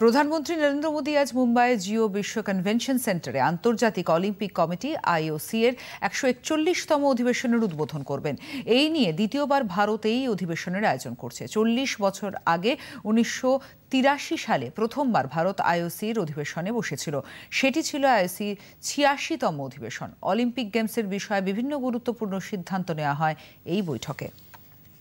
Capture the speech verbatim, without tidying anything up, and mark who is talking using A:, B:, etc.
A: প্রধানমন্ত্রী নরেন্দ্র মোদী আজ মুম্বাইয়ে জিও বিশ্ব কনভেনশন সেন্টারে আন্তর্জাতিক অলিম্পিক কমিটি আইওসি এর একশো একচল্লিশতম অধিবেশনের উদ্বোধন করবেন। এই নিয়ে দ্বিতীয়বার ভারত এই অধিবেশনের আয়োজন করছে। চল্লিশ বছর আগে উনিশশো তিরাশি সালে প্রথমবার ভারত আইওসির অধিবেশনে বসেছিল। সেটি ছিল আইওসি ছিয়াশিতম অধিবেশন। অলিম্পিক গেমসের বিষয়ে বিভিন্ন গুরুত্বপূর্ণ সিদ্ধান্ত নেওয়া হয় এই বৈঠকে।